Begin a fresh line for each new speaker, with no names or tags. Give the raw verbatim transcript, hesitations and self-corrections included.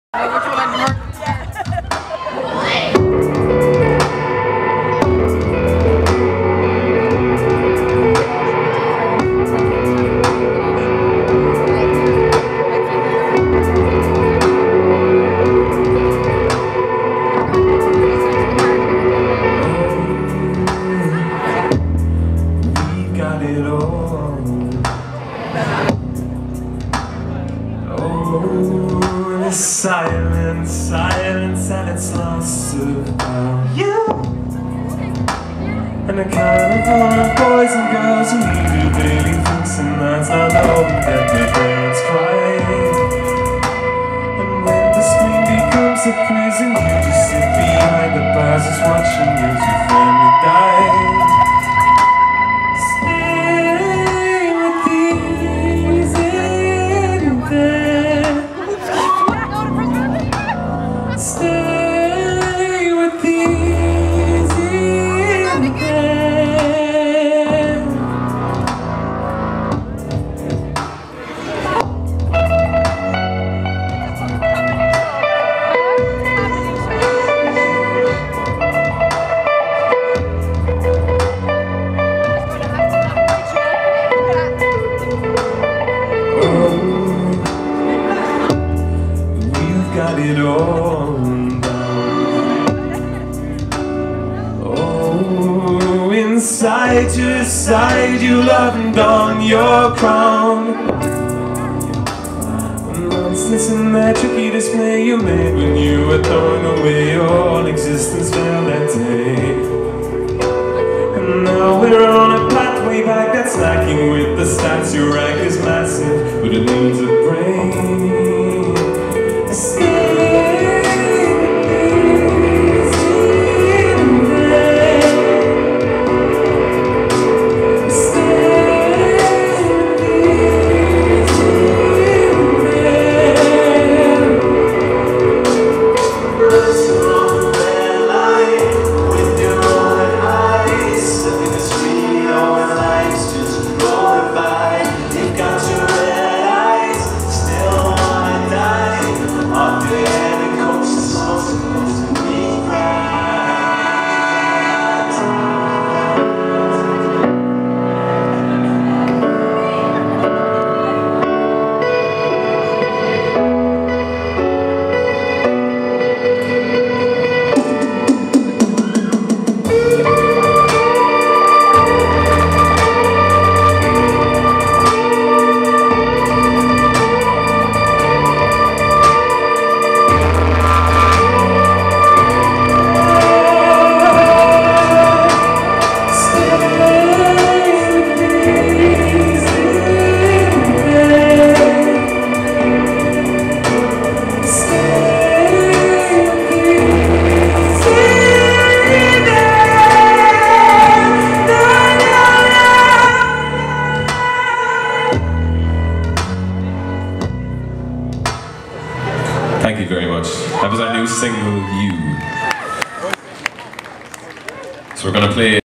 Silence, silence, and it's lost about you. And a carnival of boys and girls who leave you daily thinks and nights not knowing that their parents cry. And when the screen becomes a prison, you just sit behind the bars just watching as your family die. Stay with these in there. Stay with these in there. Oh, you've got it all. Side to side, you haven't done your crown. Nonsense in that tricky display you made when you were throwing away your existence fell that day. And now we're on a pathway back that's lacking with the stats. Your rank is massive, but it needs a brain. Stay. Thank you very much. That was our new single, You. So we're going to play